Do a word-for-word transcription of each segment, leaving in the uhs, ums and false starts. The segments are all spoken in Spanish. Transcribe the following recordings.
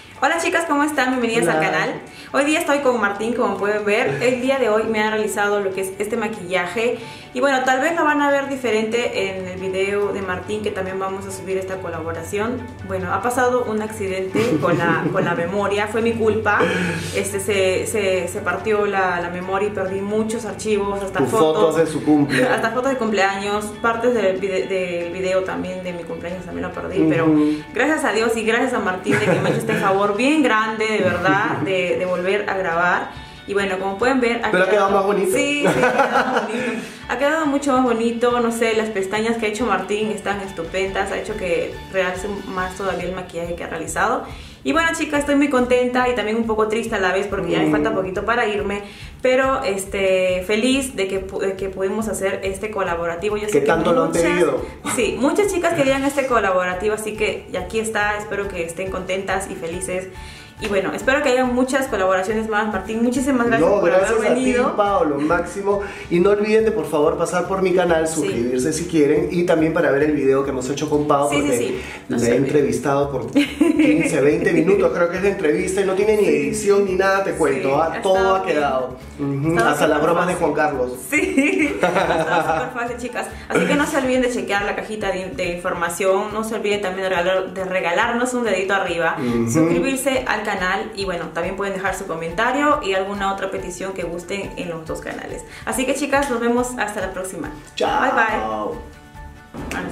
Hola chicas, ¿cómo están? Bienvenidas Hola. al canal. Hoy día estoy con Martín, como pueden ver. El día de hoy me ha realizado lo que es este maquillaje. Y bueno, tal vez lo van a ver diferente en el video de Martín, que también vamos a subir esta colaboración. Bueno, ha pasado un accidente con la, con la memoria, fue mi culpa. Este, se, se, se partió la, la memoria y perdí muchos archivos, hasta Tus fotos, fotos de su cumple. hasta fotos de cumpleaños, partes del video, del video también de mi cumpleaños también lo perdí. Uh-huh. Pero gracias a Dios y gracias a Martín de que me ha hecho este favor bien grande, de verdad, de, de volver a grabar. Y bueno, como pueden ver, ha Pero ha quedado más bonito. Sí, sí, ha quedado más bonito. Ha quedado mucho más bonito, no sé, las pestañas que ha hecho Martín están estupendas, ha hecho que realce más todavía el maquillaje que ha realizado. Y bueno, chicas, estoy muy contenta y también un poco triste a la vez porque ya me falta poquito para irme, pero este, feliz de que, de que pudimos hacer este colaborativo. Yo sé ¿Qué que tanto lo han muchas, pedido? Sí, muchas chicas querían este colaborativo, así que aquí está, espero que estén contentas y felices. Y bueno, espero que haya muchas colaboraciones más, Martín. Muchísimas gracias No, por gracias haber venido. a ti, Pablo, máximo. Y no olviden de por favor pasar por mi canal, suscribirse sí. si quieren. Y también para ver el video que hemos hecho con Pau, sí, porque sí, sí. No le he entrevistado por quince, veinte minutos, creo que es de entrevista y no tiene ni edición ni nada, te cuento. Sí, ¿ah? Todo ha bien. quedado. Uh-huh. Hasta las bromas fácil. de Juan Carlos. Sí, ha estado súper fácil, chicas. Así que no se olviden de chequear la cajita de, de información. No se olviden también de, regalar, de regalarnos un dedito arriba, uh-huh. suscribirse al canal y bueno, también pueden dejar su comentario y alguna otra petición que gusten en los dos canales. Así que chicas, nos vemos hasta la próxima. Chao. Bye bye. Ahora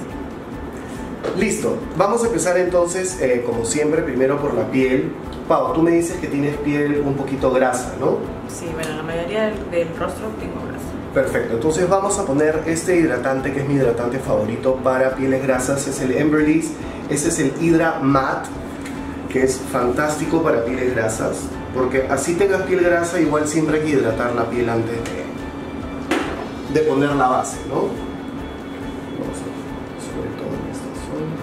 sí. Listo, vamos a empezar entonces, eh, como siempre, primero por la piel. Pau, tú me dices que tienes piel un poquito grasa, ¿no? Sí, bueno, la mayoría del, del rostro tengo grasa. Perfecto, entonces vamos a poner este hidratante que es mi hidratante favorito para pieles grasas, es el Embryolisse. Ese es el Hydra Matte, que es fantástico para pieles grasas, porque así tengas piel grasa, igual siempre hay que hidratar la piel antes de, de poner la base, ¿no? Vamos a, sobre todo en esta zona.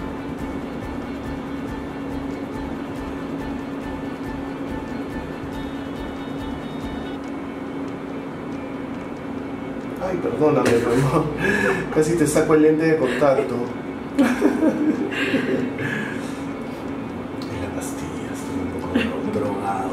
Ay, perdóname, mamá. Casi te saco el lente de contacto. Drogado.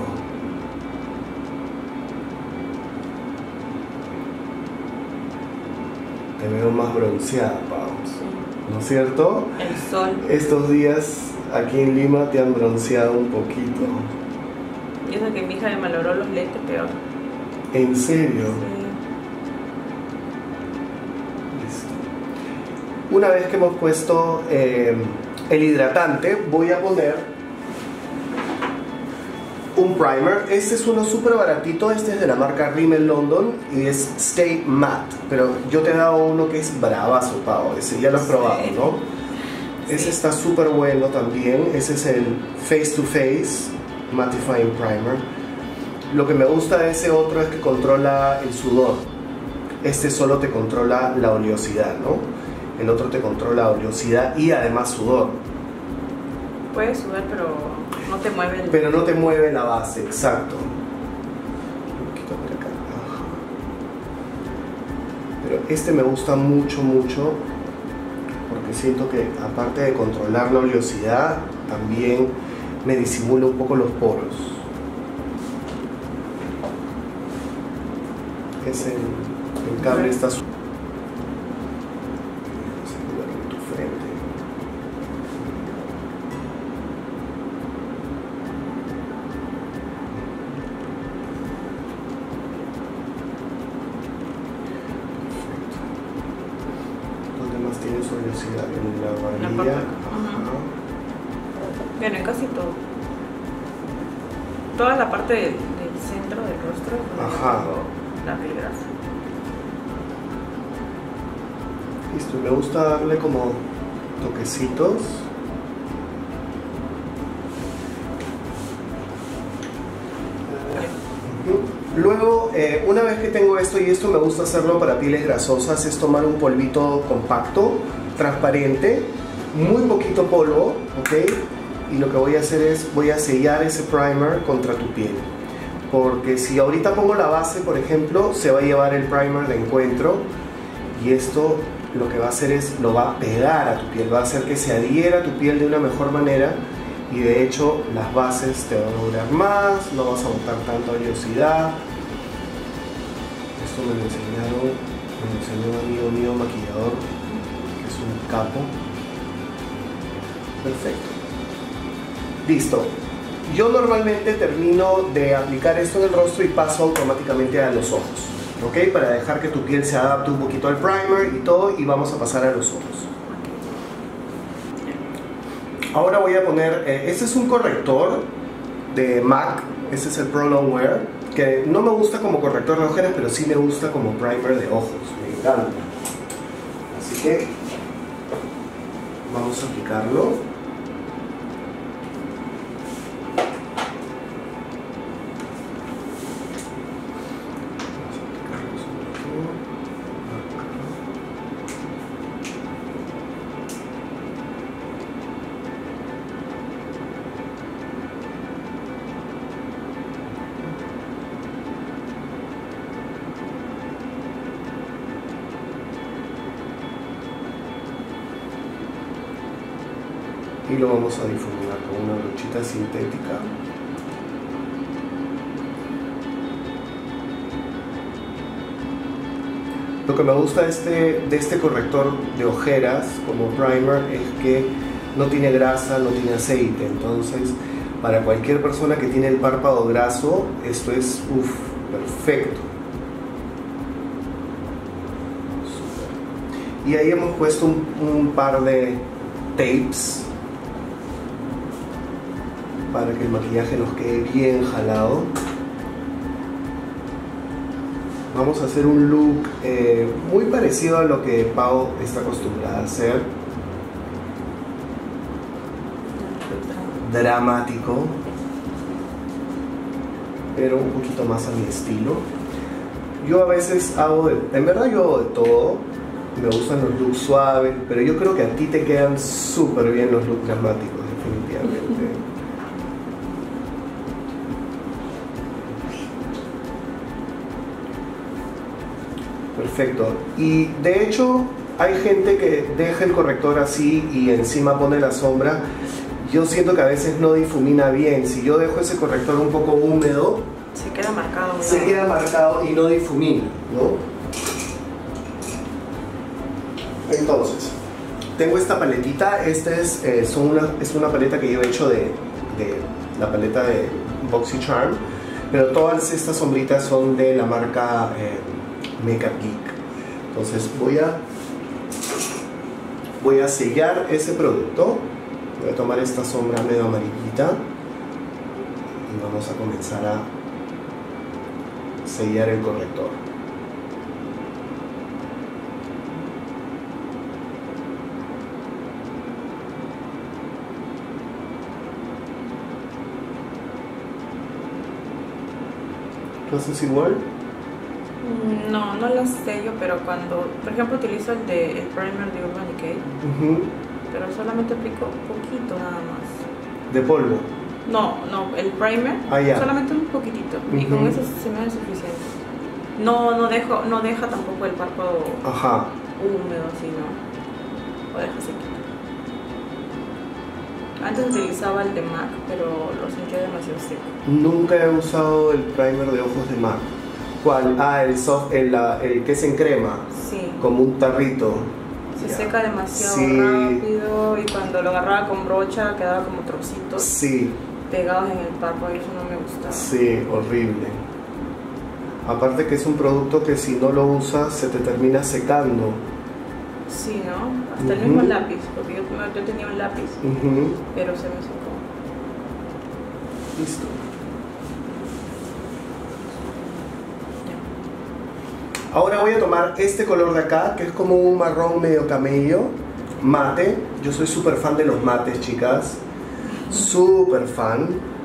Te veo más bronceada, Pau, ¿no es cierto? El sol. Estos días aquí en Lima te han bronceado un poquito. Y eso que mi hija me malogró los lentes, peor. ¿En serio? Sí. Listo. Una vez que hemos puesto eh, el hidratante, voy a poner un primer. Este es uno súper baratito, este es de la marca Rimmel London y es Stay Matte, pero yo te he dado uno que es bravazo, Pau, ese ya lo has probado, sí. ¿no? Sí. Ese está súper bueno también, ese es el Face to Face Mattifying Primer. Lo que me gusta de ese otro es que controla el sudor, este solo te controla la oleosidad, ¿no? El otro te controla oleosidad y además sudor. Puedes sudar, pero no te mueve el... Pero no te mueve la base, exacto. Un poquito por acá. Ajá. Pero este me gusta mucho, mucho, porque siento que aparte de controlar la oleosidad, también me disimula un poco los poros. Es el, el cable está... Tiene su oleosidad en la varilla. Uh-huh. Bueno, en casi todo. Toda la parte del, del centro del rostro. Ajá. La piel grasa. Listo, me gusta darle como toquecitos. Luego, eh, una vez que tengo esto, y esto me gusta hacerlo para pieles grasosas, es tomar un polvito compacto, transparente, muy poquito polvo, ¿ok? Y lo que voy a hacer es, voy a sellar ese primer contra tu piel. Porque si ahorita pongo la base, por ejemplo, se va a llevar el primer de encuentro, y esto lo que va a hacer es, lo va a pegar a tu piel, va a hacer que se adhiera a tu piel de una mejor manera, y de hecho las bases te van a durar más, no vas a botar tanta oleosidad. Esto me lo enseñaron, me lo enseñó un amigo mío maquillador, que es un capo. Perfecto. Listo. Yo normalmente termino de aplicar esto en el rostro y paso automáticamente a los ojos, ¿ok? Para dejar que tu piel se adapte un poquito al primer y todo, y vamos a pasar a los ojos. Ahora voy a poner, eh, este es un corrector de MAC, este es el Pro Longwear, que no me gusta como corrector de ojeras, pero sí me gusta como primer de ojos, me encanta. Así que vamos a aplicarlo. Y lo vamos a difuminar con una brochita sintética. Lo que me gusta de este, de este corrector de ojeras como primer es que no tiene grasa, no tiene aceite. Entonces, para cualquier persona que tiene el párpado graso, esto es uf, perfecto. Super. Y ahí hemos puesto un, un par de tapes para que el maquillaje nos quede bien jalado. Vamos a hacer un look eh, muy parecido a lo que Pau está acostumbrada a hacer. Dramático, pero un poquito más a mi estilo. Yo a veces hago, de, en verdad yo hago de todo. Me gustan los looks suaves, pero yo creo que a ti te quedan súper bien los looks dramáticos, definitivamente. Perfecto. Y de hecho hay gente que deja el corrector así y encima pone la sombra. Yo siento que a veces no difumina bien. Si yo dejo ese corrector un poco húmedo, se queda marcado, ¿no? Se queda marcado y no difumina, ¿no? Entonces, tengo esta paletita. Esta es, eh, son una, es una paleta que yo he hecho de, de la paleta de BoxyCharm, pero todas estas sombritas son de la marca eh, Makeup Geek. Entonces voy a voy a sellar ese producto. Voy a tomar esta sombra medio amarillita y vamos a comenzar a sellar el corrector. ¿Lo haces igual? No, no las sello, pero cuando, por ejemplo, utilizo el de el primer de Urban Decay, uh-huh. pero solamente aplico poquito nada más. ¿De polvo? No, no, el primer, ah, yeah. solamente un poquitito, uh-huh. y con eso se me hace suficiente. No, no dejo, no deja tampoco el párpado Ajá. húmedo, así, ¿no? Lo deja sequito. Antes utilizaba el de MAC, pero lo sentía demasiado seco. Nunca he usado el primer de ojos de MAC. ¿Cuál? Ah, el soft, el, el que es en crema. Sí. Como un tarrito. Se ya. seca demasiado sí. rápido y cuando lo agarraba con brocha quedaba como trocitos sí. pegados en el párpado y eso no me gustaba. Sí, horrible. Aparte que es un producto que si no lo usas se te termina secando. Sí, ¿no? Hasta uh-huh. el mismo lápiz, porque yo, yo tenía un lápiz, uh-huh. pero se me secó. Listo. Ahora voy a tomar este color de acá, que es como un marrón medio camello, mate. Yo soy súper fan de los mates, chicas. Súper fan.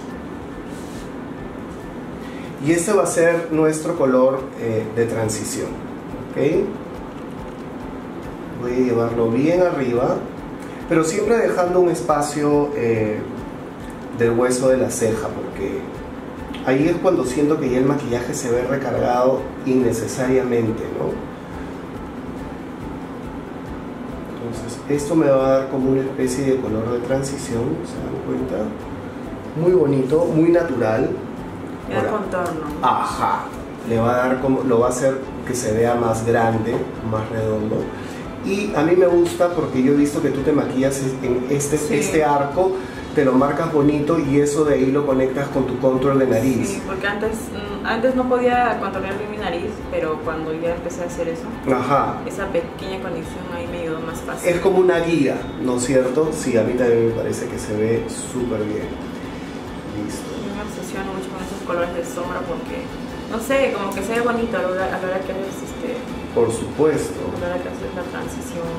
Y este va a ser nuestro color eh, de transición. ¿Ok? Voy a llevarlo bien arriba, pero siempre dejando un espacio eh, del hueso de la ceja, porque ahí es cuando siento que ya el maquillaje se ve recargado innecesariamente, ¿no? Entonces Esto me va a dar como una especie de color de transición, ¿se dan cuenta? Muy bonito, muy natural. El contorno. Ajá. Le va a dar como, lo va a hacer que se vea más grande, más redondo. Y a mí me gusta porque yo he visto que tú te maquillas en este, sí. este arco, te lo marcas bonito y eso de ahí lo conectas con tu control de nariz. Sí, porque antes, antes no podía controlar mi nariz, pero cuando ya empecé a hacer eso, ajá, esa pequeña conexión ahí me ayudó más fácil. Es como una guía, ¿no es cierto? Sí, a mí también me parece que se ve súper bien. Listo. Yo me obsesiono mucho con esos colores de sombra porque, no sé, como que se ve bonito a la hora, a la hora que haces este... Por supuesto. A la hora que haces la transición.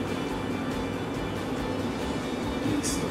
Listo.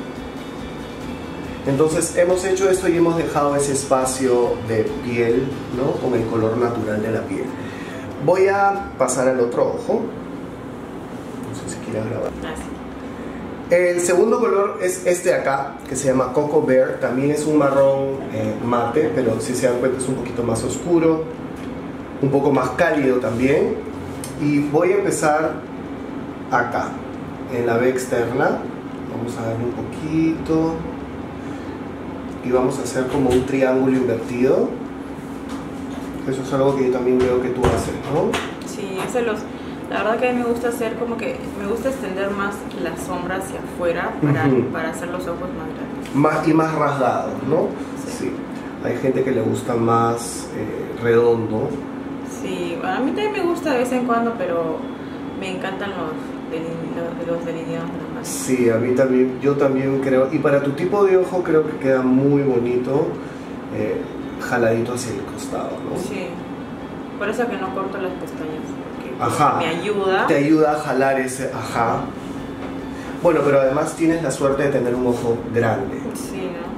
Entonces hemos hecho esto y hemos dejado ese espacio de piel, ¿no? Con el color natural de la piel. Voy a pasar al otro ojo. No sé si quieres grabar. Gracias. El segundo color es este de acá, que se llama Cocoa Bear. También es un marrón eh, mate, pero si se dan cuenta es un poquito más oscuro, un poco más cálido también. Y voy a empezar acá, en la B externa. Vamos a darle un poquito. Y vamos a hacer como un triángulo invertido. Eso es algo que yo también veo que tú haces, ¿no? Sí, ese los... La verdad que a mí me gusta hacer como que... Me gusta extender más la sombra hacia afuera para, uh-huh. para hacer los ojos más grandes. Más, y más rasgados, ¿no? Sí. Sí. Hay gente que le gusta más eh, redondo. Sí, a mí también me gusta de vez en cuando, pero me encantan los, deline los delineados de la mano. Sí, a mí también, yo también creo. Y para tu tipo de ojo creo que queda muy bonito, eh, jaladito hacia el costado, ¿no? Sí, por eso que no corto las pestañas, porque ajá. me ayuda. Te ayuda a jalar ese, ajá. Bueno, pero además tienes la suerte de tener un ojo grande. Sí, ¿no?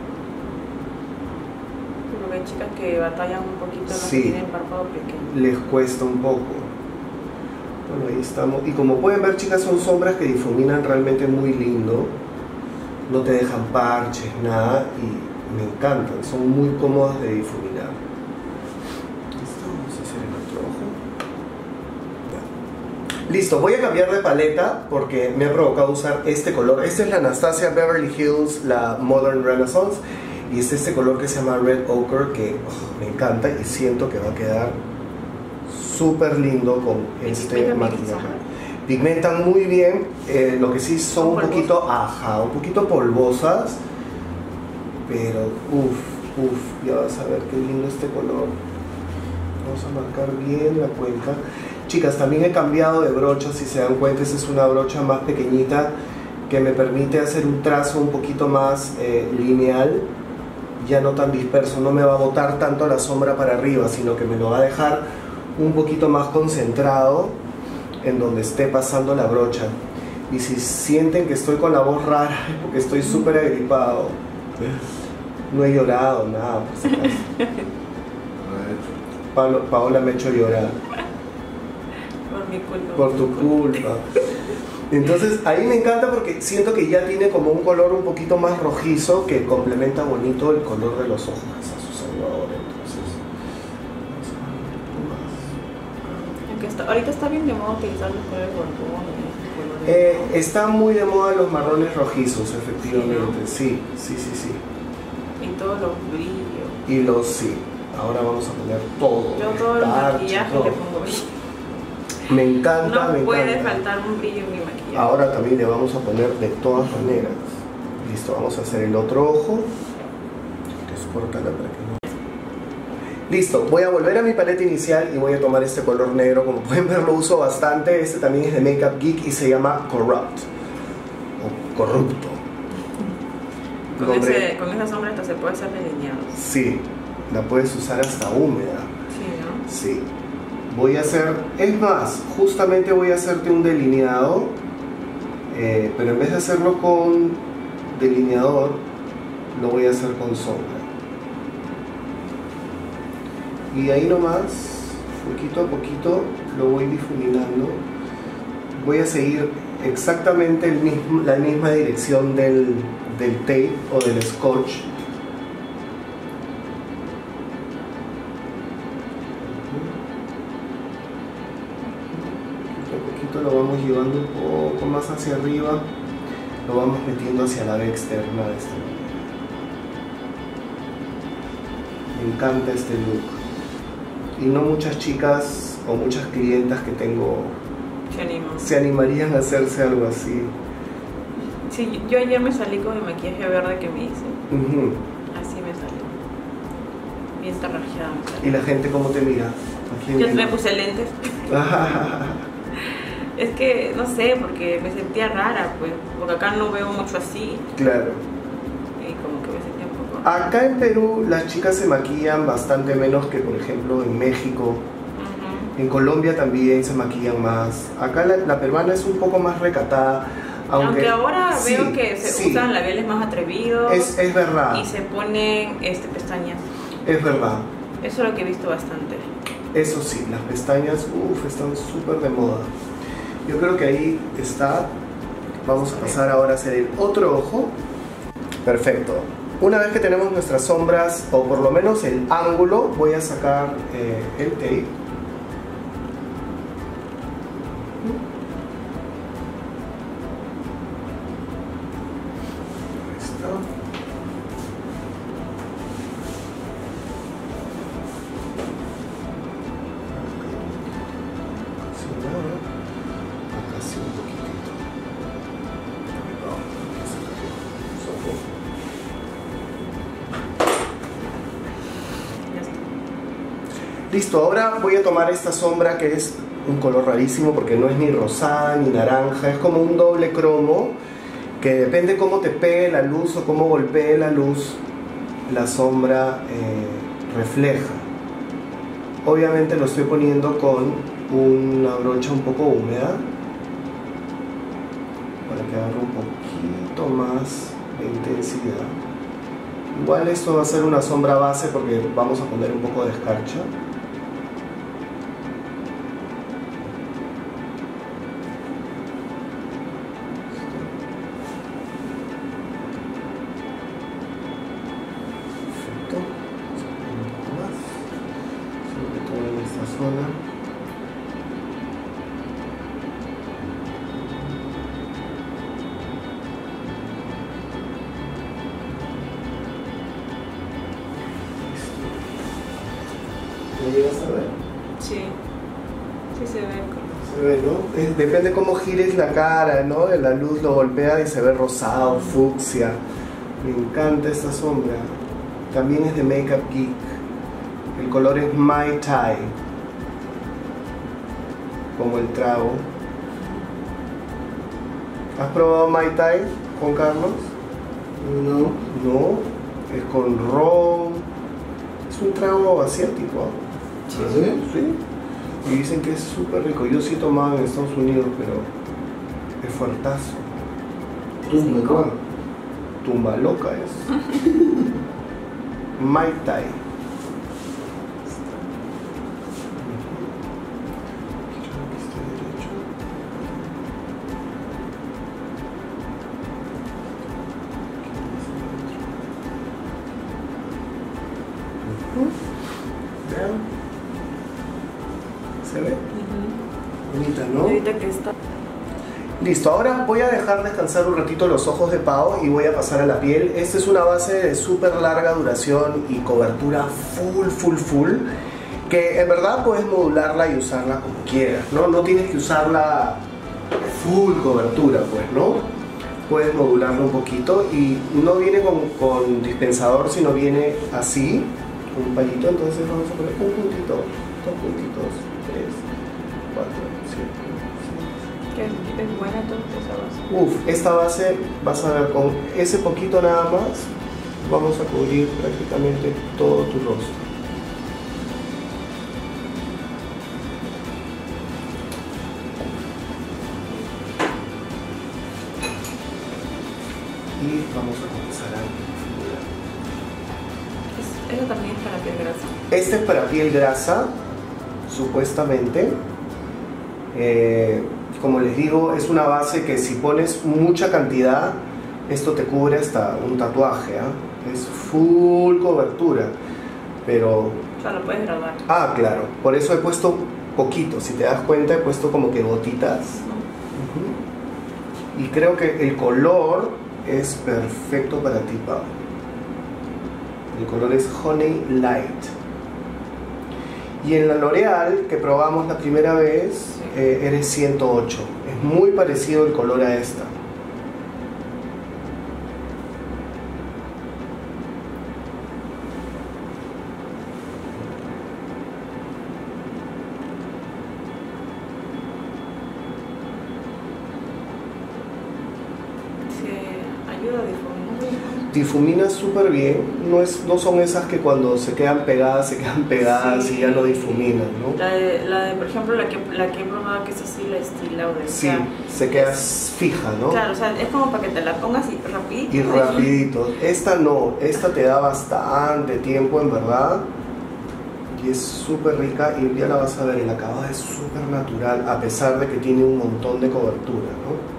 Porque hay chicas que batallan un poquito, no sí. tienen párpado pequeño. Les cuesta un poco. Bueno, ahí estamos. Y como pueden ver, chicas, son sombras que difuminan realmente muy lindo. No te dejan parches, nada. Y me encantan. Son muy cómodas de difuminar. Listo, vamos a hacer el otro ojo. Listo, voy a cambiar de paleta porque me ha provocado usar este color. Este es la Anastasia Beverly Hills, la Modern Renaissance. Y es este color que se llama Red Ochre, que oh, me encanta y siento que va a quedar súper lindo con este maquillaje. Pigmentan muy bien, eh, lo que sí son un poquito, ajá, un poquito polvosas, pero uff, uff, ya vas a ver qué lindo este color. Vamos a marcar bien la cuenca. Chicas, también he cambiado de brocha, si se dan cuenta, esta es una brocha más pequeñita que me permite hacer un trazo un poquito más eh, lineal, ya no tan disperso, no me va a botar tanto la sombra para arriba, sino que me lo va a dejar un poquito más concentrado en donde esté pasando la brocha. Y si sienten que estoy con la voz rara es porque estoy súper agripado. No he llorado, nada, por si acaso. Paolo, Paola me ha hecho llorar. Por mi culpa. Por tu culpa. Entonces ahí me encanta porque siento que ya tiene como un color un poquito más rojizo que complementa bonito el color de los ojos que está usando ahora. Está, ahorita está bien de moda utilizar los colores borgones. Eh, está muy de moda los marrones rojizos, efectivamente. Sí, ¿no? sí, sí, sí, sí. Y todos los brillos. Y los sí. Ahora vamos a poner todo. Yo todo el maquillaje todo. Le pongo brillo. Me encanta, no me puede encanta. faltar un brillo en mi maquillaje. Ahora también le vamos a poner de todas maneras. Listo, vamos a hacer el otro ojo. Descórtala para que no... Listo, voy a volver a mi paleta inicial y voy a tomar este color negro. Como pueden ver, lo uso bastante. Este también es de Makeup Geek y se llama Corrupt o Corrupto. Con, ese, con esa sombra hasta se puede hacer delineado. Sí, la puedes usar hasta húmeda. Sí, ¿no? Sí. Voy a hacer, es más, justamente voy a hacerte un delineado, eh, pero en vez de hacerlo con delineador, lo voy a hacer con sombra. Y ahí nomás, poquito a poquito, lo voy difuminando. Voy a seguir exactamente el mismo, la misma dirección del, del tape o del scotch. Poquito a poquito lo vamos llevando un poco más hacia arriba, lo vamos metiendo hacia la vía externa de este manera. Me encanta este look. Y no muchas chicas o muchas clientas que tengo Se animan. se animarían a hacerse algo así. Sí, yo ayer me salí con el maquillaje verde que me hice. Uh-huh. Así me salió. Bien tarrajeada me salió. ¿Y la gente cómo te mira? ¿A quién Yo mira? me puse lentes. Es que, no sé, porque me sentía rara, pues. Porque acá no veo mucho así. Claro. Y como que me sentía un poco rara. Acá en Perú las chicas se maquillan bastante menos que, por ejemplo, en México. Ujú. En Colombia también se maquillan más. Acá la, la peruana es un poco más recatada. Aunque, Aunque ahora sí, veo que se sí, usan labiales más atrevidos. Es, es verdad, Y se ponen este, pestañas. es verdad. Eso es lo que he visto bastante. Eso sí, las pestañas, uff, están súper de moda. Yo creo que ahí está. Vamos a pasar ahora a hacer el otro ojo. Perfecto. Una vez que tenemos nuestras sombras, o por lo menos el ángulo, voy a sacar eh, el tape. Ahí está. Casi nada. Acá sí un poquitito. Vamos a sacar el ojo. Ya está. Listo, ahora voy a tomar esta sombra que es un color rarísimo porque no es ni rosada ni naranja, es como un doble cromo que depende cómo te pegue la luz o cómo golpee la luz, la sombra eh, refleja. Obviamente lo estoy poniendo con una brocha un poco húmeda para que agarre un poquito más de intensidad. Igual esto va a ser una sombra base porque vamos a poner un poco de escarcha. Perfecto. Un poco más. Sobre todo en esta zona. ¿Lo llegas a ver? Sí. Sí se ve. Se ve, ¿no? Eh, depende cómo gires la cara, ¿no? La luz lo golpea y se ve rosado, fucsia. Me encanta esta sombra. También es de Makeup Geek. El color es Mai Tai. Como el trago. ¿Has probado Mai Tai, Juan Carlos? No. No. Es con ron. Es un trago asiático. ¿Ah? ¿Sí? Sí. Y dicen que es súper rico. Yo sí tomaba en Estados Unidos, pero es fuertazo. ¿Tú me cuál? Tumba loca es. Mai Tai. Vean. ¿Se ve? Ujú. Bonita, Y ¿no? ahorita que está. Listo, ahora voy a dejar descansar un ratito los ojos de Pau y voy a pasar a la piel. Esta es una base de súper larga duración y cobertura full, full, full, que en verdad puedes modularla y usarla como quieras, ¿no? No tienes que usarla full cobertura, pues, ¿no? Puedes modularla un poquito y no viene con, con dispensador, sino viene así, un palito. Entonces vamos a poner un puntito, dos puntitos, tres, cuatro, cinco. Que es buena toda esa base. Uf, esta base, vas a ver, con ese poquito nada más, vamos a cubrir prácticamente todo tu rostro. Y vamos a comenzar a difuminar. Es- Eso también es para piel grasa. Este es para piel grasa, supuestamente. Eh, como les digo, es una base que si pones mucha cantidad, esto te cubre hasta un tatuaje, ¿ah? Es full cobertura, pero... O sea, lo puedes graduar. Ah, claro, por eso he puesto poquito, si te das cuenta he puesto como que gotitas. Uh-huh. Y creo que el color es perfecto para ti, Pau. El color es Honey Light. Y en la L'Oreal, que probamos la primera vez, eh, eres ciento ocho. Es muy parecido el color a esta. Ayuda a difuminar. Difumina súper bien, no, es, no son esas que cuando se quedan pegadas, se quedan pegadas sí. Y ya no difuminan, ¿no? La de, la de por ejemplo, la que, la que he probado que es así, la Estee Lauder. Sí, o sea, se queda es, fija, ¿no? Claro, o sea, es como para que te la pongas y rapidito. Y rapidito. Esta no, esta te da bastante tiempo, en verdad. Y es súper rica y ya la vas a ver, el acabado es súper natural, a pesar de que tiene un montón de cobertura, ¿no?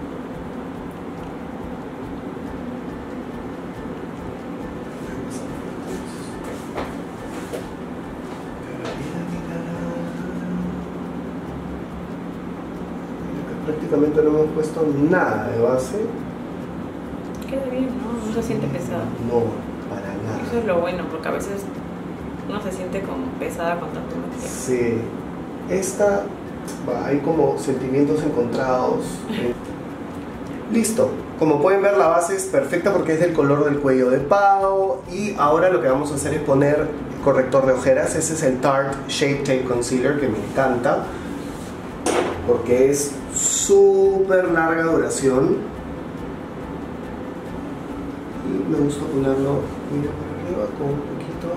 Prácticamente no hemos puesto nada de base. Queda bien, ¿no? No se siente pesada. No, para nada. Eso es lo bueno, porque a veces uno se siente como pesada con tanto maquillaje. Sí. Esta, bah, hay como sentimientos encontrados. Listo. Como pueden ver, la base es perfecta porque es del color del cuello de Pau. Y ahora lo que vamos a hacer es poner corrector de ojeras. Ese es el Tarte Shape Tape Concealer, que me encanta porque es súper larga duración y me gusta ponerlo, mira, por arriba con un poquito.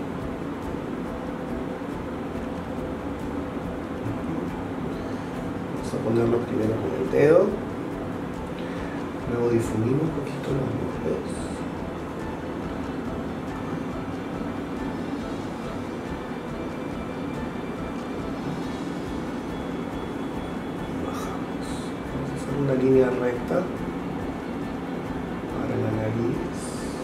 Vamos a ponerlo primero con el dedo, luego difumino un poquito los muslos. Una línea recta para la nariz.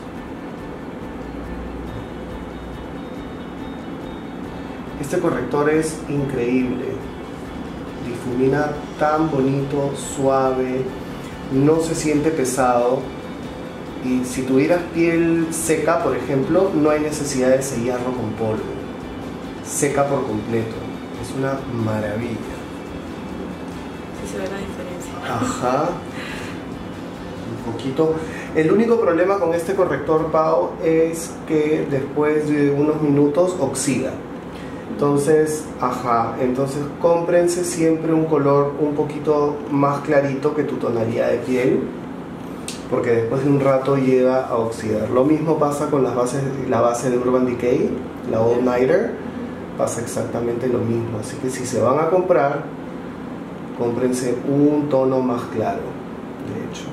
Este corrector es increíble, difumina tan bonito, suave, no se siente pesado y si tuvieras piel seca, por ejemplo, no hay necesidad de sellarlo con polvo, seca por completo, es una maravilla. Sí se ve la diferencia. Ajá, un poquito. El único problema con este corrector, Pau, es que después de unos minutos oxida. Entonces, ajá, entonces cómprense siempre un color un poquito más clarito que tu tonalidad de piel, porque después de un rato llega a oxidar. Lo mismo pasa con las bases, la base de Urban Decay, la All Nighter, pasa exactamente lo mismo. Así que si se van a comprar, cómprense un tono más claro, de hecho.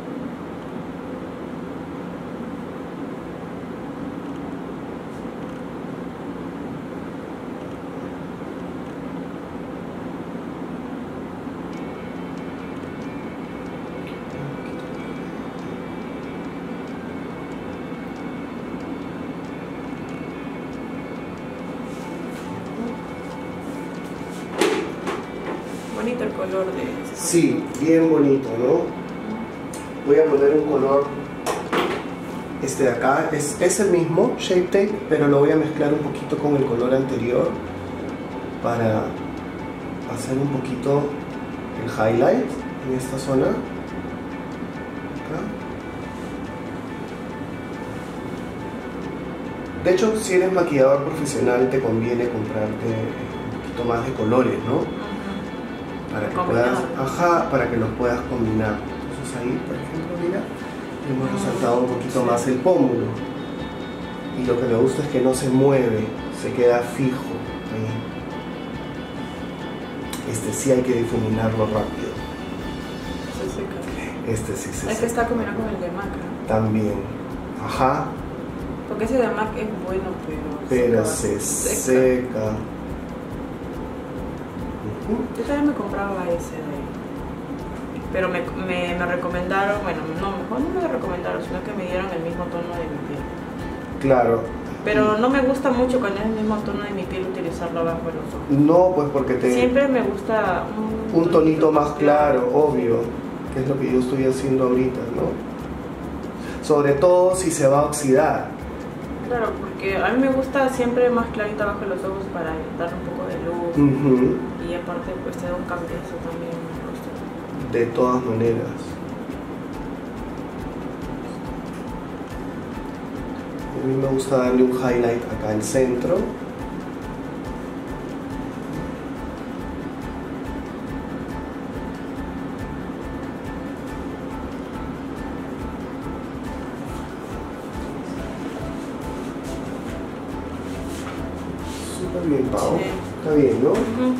Bonito el color de ese. Sí, bien bonito, ¿no? Voy a poner un color, este de acá, es, es el mismo Shape Tape, pero lo voy a mezclar un poquito con el color anterior para hacer un poquito el highlight en esta zona. Acá. De hecho, si eres maquillador profesional, te conviene comprarte un poquito más de colores, ¿no? Para que puedas, ajá, para que los puedas combinar. Entonces ahí, por ejemplo, mira, hemos resaltado un poquito más el pómulo. Y lo que me gusta es que no se mueve, se queda fijo ahí. Este sí hay que difuminarlo rápido. Se seca. Este sí se seca. Es que está combinado con el de MAC, ¿no? También, ajá. Porque ese de MAC es bueno, pero... Pero se se seca. seca. Yo también me compraba ese de... Pero me, me, me recomendaron, bueno, no, mejor no me lo recomendaron, sino que me dieron el mismo tono de mi piel. Claro, Pero no me gusta mucho cuando es el mismo tono de mi piel utilizarlo abajo de los ojos. No, pues porque te... Siempre me gusta un, un tonito más claro, obvio, que es lo que yo estoy haciendo ahorita, ¿no? Sobre todo si se va a oxidar. Claro, porque a mí me gusta siempre más clarito abajo de los ojos para dar un poco de luz. Uh-huh. Y aparte pues te da un cambiazo también en el rostro. De todas maneras. A mí me gusta darle un highlight acá al centro. Súper bien, Pau. Sí. Está bien, ¿no? Uh-huh.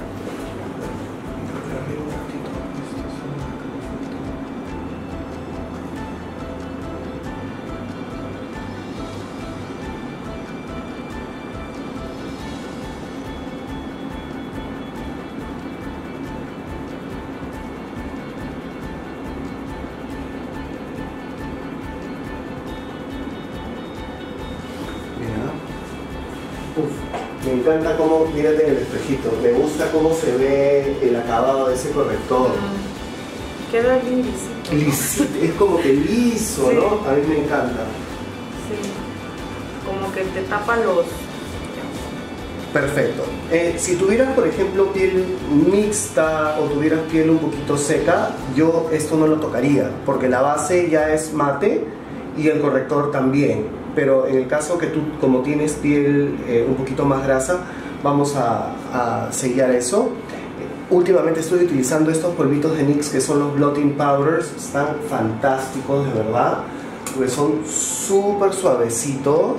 Uf, me encanta cómo, mírate en el espejito, me gusta cómo se ve el acabado de ese corrector. Mm. Queda bien lisito. Lisito, es como que liso, Sí. ¿no? A mí me encanta. Sí. Como que te tapa los... Perfecto. Eh, si tuvieras, por ejemplo, piel mixta o tuvieras piel un poquito seca, yo esto no lo tocaría, porque la base ya es mate y el corrector también. Pero en el caso que tú, como tienes piel eh, un poquito más grasa, vamos a, a sellar eso. Últimamente estoy utilizando estos polvitos de NYX que son los blotting powders. Están fantásticos, de verdad, porque son súper suavecitos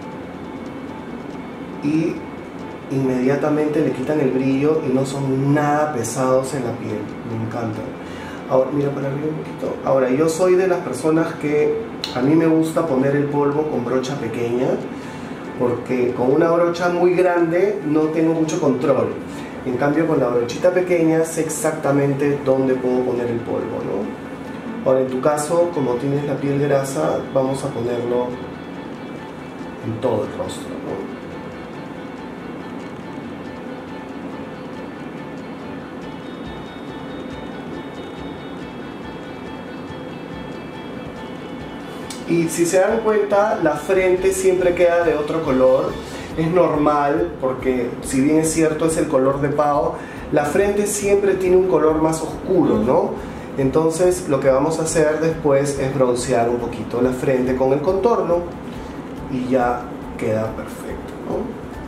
y inmediatamente le quitan el brillo y no son nada pesados en la piel. Me encantan. Ahora, mira para arriba un poquito. Ahora, yo soy de las personas que a mí me gusta poner el polvo con brocha pequeña, porque con una brocha muy grande no tengo mucho control. En cambio, con la brochita pequeña sé exactamente dónde puedo poner el polvo, ¿no? Ahora, en tu caso, como tienes la piel grasa, vamos a ponerlo en todo el rostro, ¿no? Y si se dan cuenta, la frente siempre queda de otro color. Es normal, porque si bien es cierto es el color de Pau, la frente siempre tiene un color más oscuro, ¿no? Entonces lo que vamos a hacer después es broncear un poquito la frente con el contorno y ya queda perfecto, ¿no?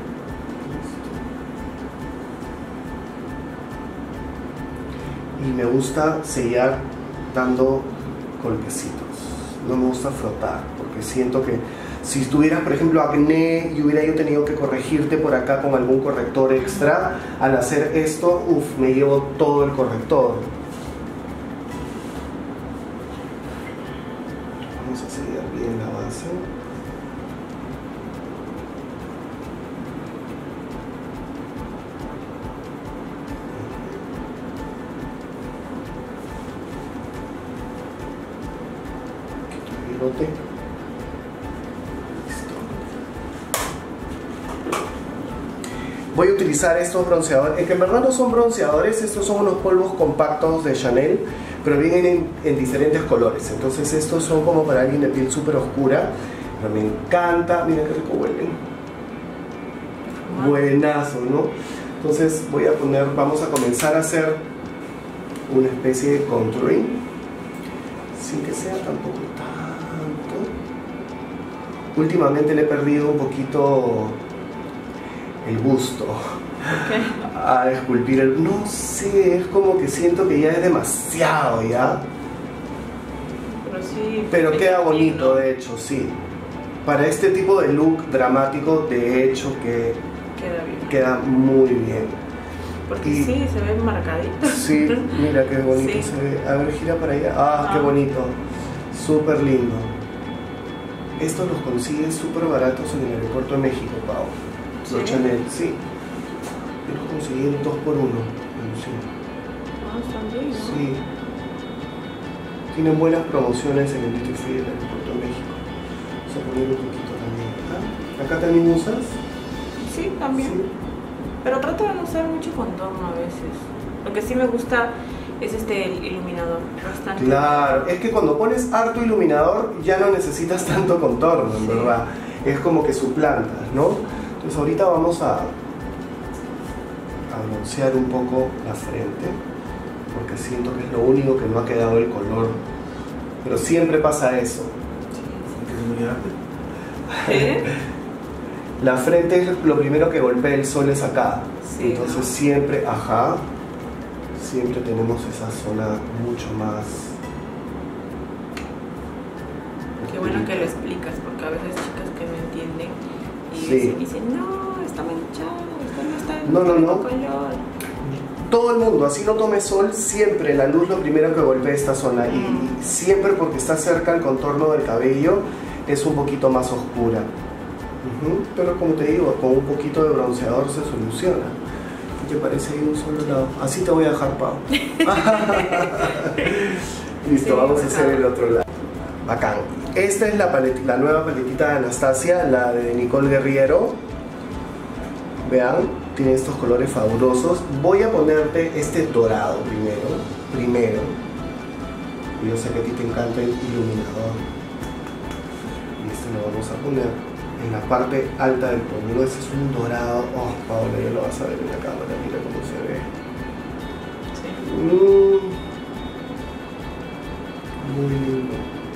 Y me gusta sellar dando golpecitos. No me gusta frotar, porque siento que si tuvieras, por ejemplo, acné y hubiera yo tenido que corregirte por acá con algún corrector extra, al hacer esto, uff, me llevo todo el corrector. Vamos a sellar bien la base. Listo. Voy a utilizar estos bronceadores, es que en verdad no son bronceadores, estos son unos polvos compactos de Chanel, pero vienen en, en diferentes colores. Entonces estos son como para alguien de piel súper oscura, pero me encanta. Miren qué rico huelen. Buenazo, ¿no? Entonces voy a poner, vamos a comenzar a hacer una especie de contouring, sin que sea tampoco tanto. Últimamente le he perdido un poquito el gusto Okay. a esculpir el... No sé, es como que siento que ya es demasiado, ¿ya? Pero sí... Pero me queda bonito, ¿no? de hecho, sí. Para este tipo de look dramático, de hecho que Queda bien. queda muy bien. Porque Y- sí, se ve marcadito. Sí, mira qué bonito Sí. se ve. A ver, gira para allá. Ah, qué Ah. bonito. Súper lindo. Estos los consigues súper baratos en el aeropuerto de México, Pau. Los Sí. Chanel, sí. Yo los conseguí en dos por uno. Sí. Ah, están bien, ¿no? Sí. Tienen buenas promociones en el Duty Free del aeropuerto de México. Vamos a poner un poquito también acá. ¿Acá también usas? Sí, también. Sí. Pero trato de no usar mucho contorno a veces. Lo que sí me gusta es este el iluminador, bastante. Claro, es que cuando pones harto iluminador ya no necesitas tanto contorno, en Sí. verdad. Es como que suplantas, ¿no? Entonces ahorita vamos a, a broncear un poco la frente, porque siento que es lo único que no ha quedado el color. Pero siempre pasa eso. ¿Eh? La frente es lo primero que golpea el sol, es acá. Sí, Entonces ¿no? siempre, ajá, siempre tenemos esa zona mucho más... Qué bueno que lo explicas, porque a veces chicas que no entienden y Sí. dicen, dicen, no, está manchado, esto no está en No, no, el no. color. Todo el mundo, así no tome sol, siempre la luz lo primero que golpea esta zona. Y, Mm. y siempre porque está cerca el contorno del cabello es un poquito más oscura. Ujú. Pero como te digo, con un poquito de bronceador se soluciona. ¿Qué te parece ir un solo lado? Así te voy a dejar, Pau. Listo, Sí, vamos a bacán. hacer el otro lado. Bacán. Esta es la, palet- la nueva paletita de Anastasia, la de Nicole Guerriero. Vean, tiene estos colores fabulosos. Voy a ponerte este dorado primero. Primero. Yo sé que a ti te encanta el iluminador. Y este lo vamos a poner en la parte alta del pómulo. Este es un dorado. Oh, Paola, ya lo vas a ver en la cámara. Mira cómo se ve. Sí. Mm. Muy lindo.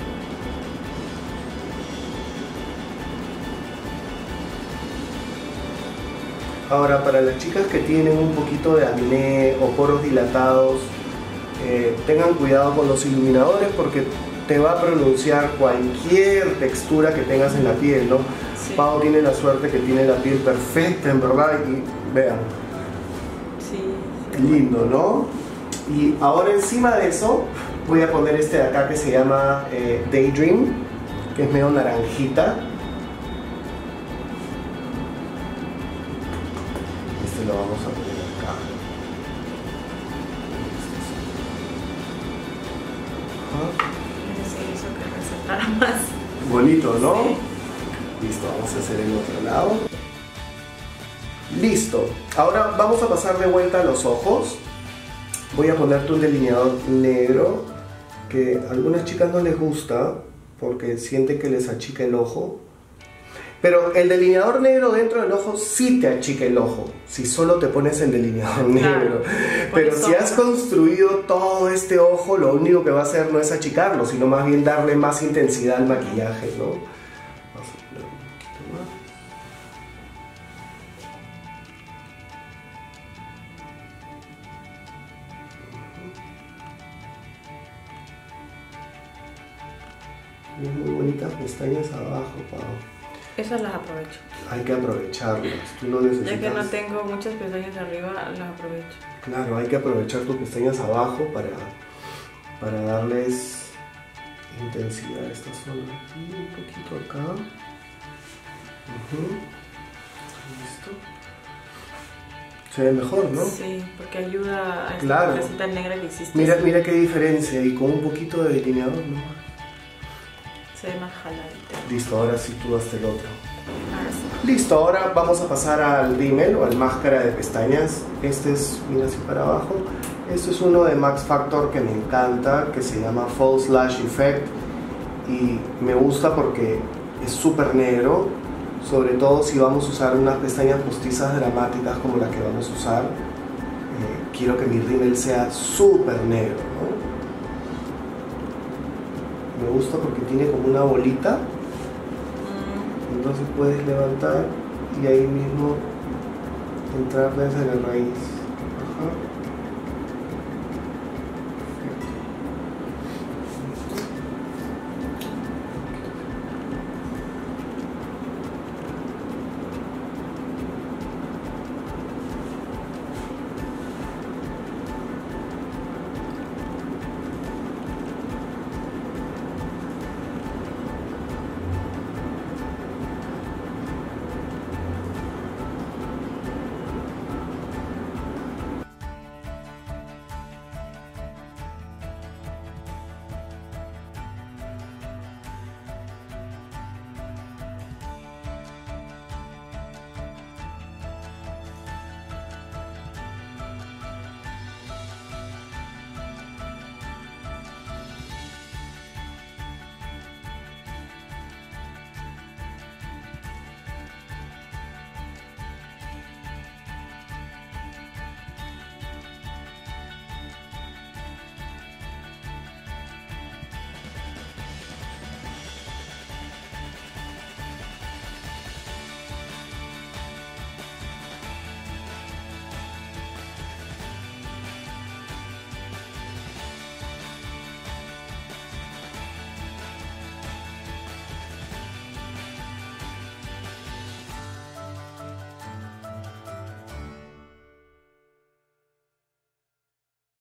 Ahora, para las chicas que tienen un poquito de acné o poros dilatados, eh, tengan cuidado con los iluminadores porque te va a pronunciar cualquier textura que tengas en la piel, ¿no? Sí. Pau tiene la suerte que tiene la piel perfecta, en verdad, y vean, Sí, sí. lindo, ¿no? Y ahora encima de eso voy a poner este de acá que se llama eh, Daydream, que es medio naranjita. Este lo vamos a poner acá. Ajá. Sí, eso que resaltara más. Bonito, ¿no? Sí. Listo, vamos a hacer el otro lado. Listo. Ahora vamos a pasar de vuelta a los ojos. Voy a ponerte un delineador negro que a algunas chicas no les gusta porque sienten que les achica el ojo. Pero el delineador negro dentro del ojo sí te achica el ojo, si solo te pones el delineador negro. Por Pero eso. si has construido todo este ojo, lo único que va a hacer no es achicarlo, sino más bien darle más intensidad al maquillaje, ¿no? Vamos a poner un poquito más. Tienes muy bonitas pestañas abajo, Pau. Esas las aprovecho. Hay que aprovecharlas. Tú no Ya necesitas... que no tengo muchas pestañas arriba, las aprovecho. Claro, hay que aprovechar tus pestañas abajo para, para darles intensidad a esta zona. Aquí, un poquito acá. Ujú. Listo. Se ve mejor, ¿no? Sí, porque ayuda a esta Claro. cosita negra que hiciste. Mira, mira qué diferencia. Y con un poquito de delineador, ¿no? Se ve más jaladita. Listo, ahora sí tú hazte el otro. Ahora sí. Listo, ahora vamos a pasar al rímel o al máscara de pestañas. Este es, mira así para abajo. Este es uno de Max Factor que me encanta, que se llama False Lash Effect. Y me gusta porque es súper negro, sobre todo si vamos a usar unas pestañas postizas dramáticas como las que vamos a usar. Eh, quiero que mi rímel sea súper negro, ¿no? Me gusta porque tiene como una bolita. Entonces puedes levantar y ahí mismo entrar desde la raíz.